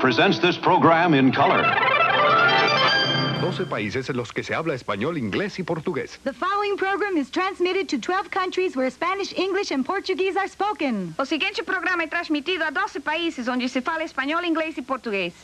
presents this program in color. 12 países en los que se habla español, inglés y portugués. The following program is transmitted to 12 countries where Spanish, English and Portuguese are spoken. O seguinte programa é transmitido a 12 países onde se fala espanhol, inglês e português.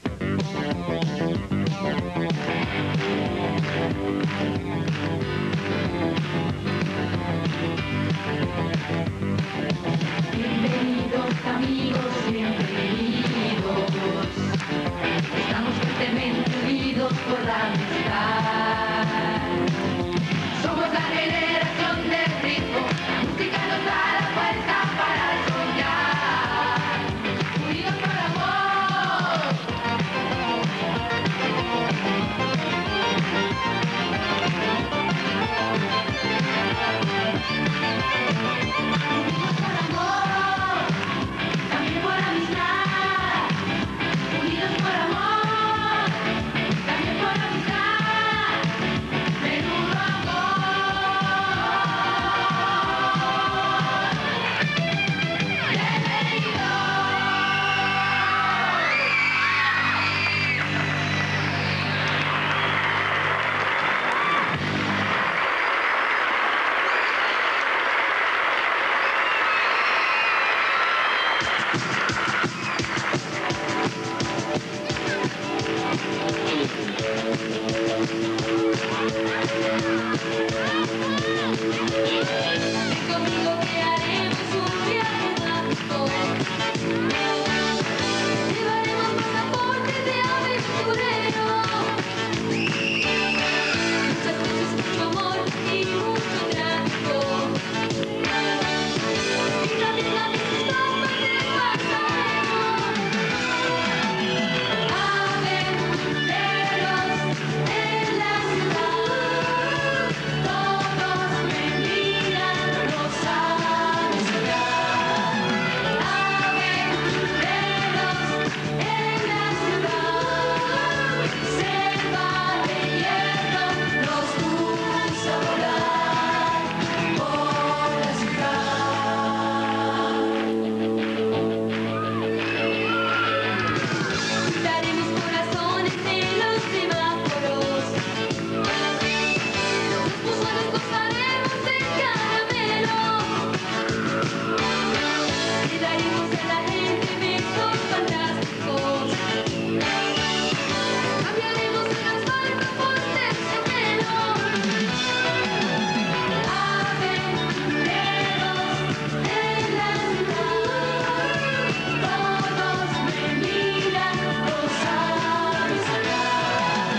Bienvenidos amigos, bienvenidos. Estamos fuertemente unidos por la amistad. Somos la generación del ritmo, la música nos da la fuerza para soñar. Unidos por amor. Unidos por amor, también por amistad. Unidos por amor, también por amistad. Menudo amor. Bienvenidos. Ven conmigo que haremos un viaje mágico. Llevaremos pasaportes de aventurero. Muchas cosas, mucho amor y mucho tráfico. Y también la visita de pasajeros. Aventureros en la ciudad. Todos me miran, no saben soñar. Aventureros en la ciudad. Selva de hierro nos gusta volar por la ciudad. Cuidaré mis corazones de los semáforos. Los buzones gozaremos de caramelo. Le daremos a la gente besos fantásticos. Cambiaremos el asfalto por terciopelo. Aventureros en la ciudad. Todos me miran, no saben soñar.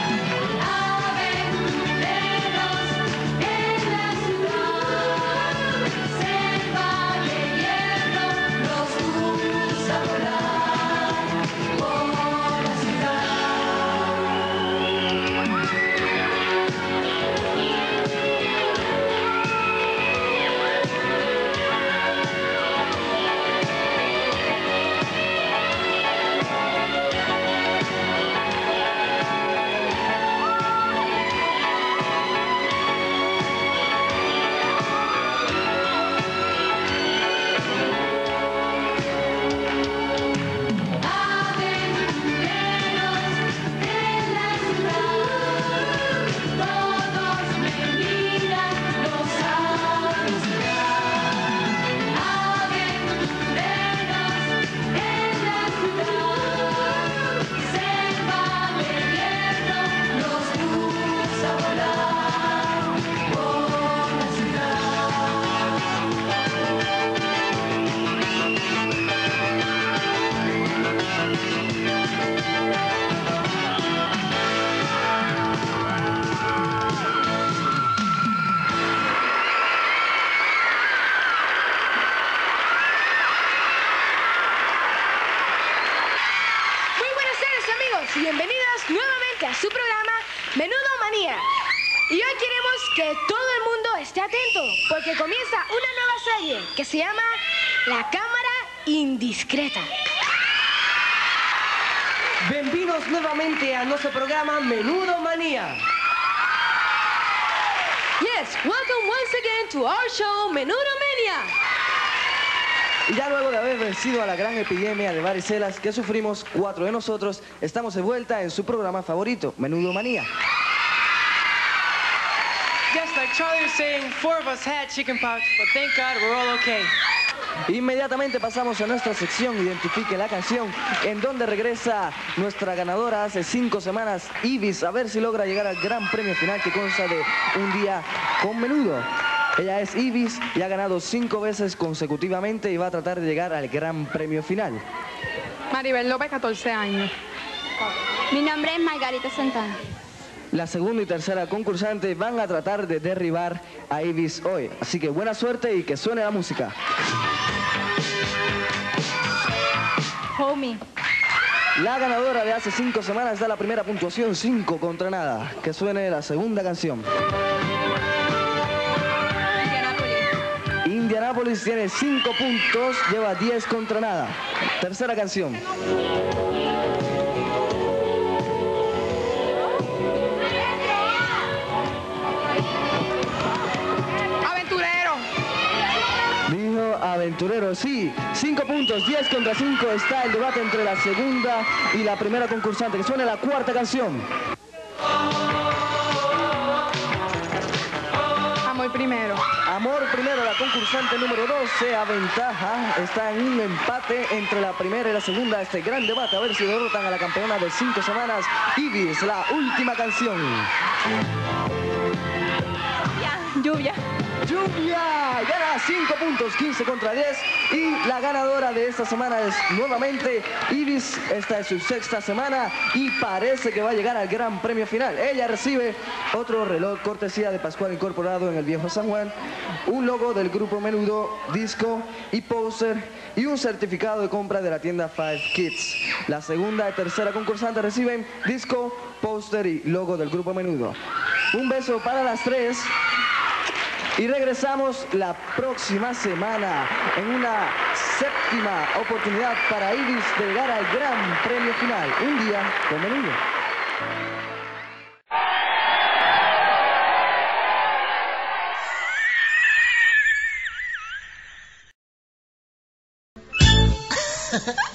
Aventureros en la ciudad. Selva de hierro nos gusta volar por la ciudad. Aventureros en la ciudad. Todos me miran, no saben soñar. Aventureros en la ciudad. Selva de hierro nos gusta volar por la ciudad. Muy buenas tardes amigos y bienvenidos nuevamente a su programa Menudo Manía. Y hoy queremos que todo el mundo esté atento porque comienza una nueva serie que se llama La Cámara Indiscreta. Benvidos nuevamente a nuestro programa Menudo Manía. Yes, welcome once again to our show Menudo Mania. Y ya luego de haber vencido a la gran epidemia de varicelas que sufrimos 4 de nosotros, estamos de vuelta en su programa favorito, Menudo Manía. Yes, like Charlie was saying, 4 of us had chickenpox, but thank God we're all okay. Inmediatamente pasamos a nuestra sección Identifique la canción, en donde regresa nuestra ganadora hace 5 semanas, Ibis, a ver si logra llegar al gran premio final que consta de un día con menudo. Ella es Ibis y ha ganado 5 veces consecutivamente y va a tratar de llegar al gran premio final. Maribel López, 14 años. Mi nombre es Margarita Santana. La segunda y tercera concursante van a tratar de derribar a Ibis hoy. Así que buena suerte y que suene la música. Homie. La ganadora de hace 5 semanas da la primera puntuación, 5 contra nada. Que suene la segunda canción. Indianápolis tiene 5 puntos, lleva 10 contra nada. Tercera canción. Aventurero. Dijo Aventurero, sí. 5 puntos, 10 contra 5 está el debate entre la segunda y la primera concursante. Que suene la cuarta canción. Amor primero. Amor primero, la concursante número 2 se aventaja. Está en un empate entre la primera y la segunda. Este gran debate, a ver si derrotan a la campeona de 5 semanas, Ibis, la última canción. Lluvia. Lluvia, gana 5 puntos, 15 contra 10. Y la ganadora de esta semana es nuevamente Ibis. Esta es su 6ª semana y parece que va a llegar al gran premio final. Ella recibe otro reloj cortesía de Pascual Incorporado en el Viejo San Juan, un logo del grupo Menudo, disco y póster y un certificado de compra de la tienda Five Kids. La segunda y tercera concursante reciben disco, póster y logo del grupo Menudo. Un beso para las 3. Y regresamos la próxima semana en una 7ª oportunidad para Ibis de llegar al gran premio final. Un día con menudo.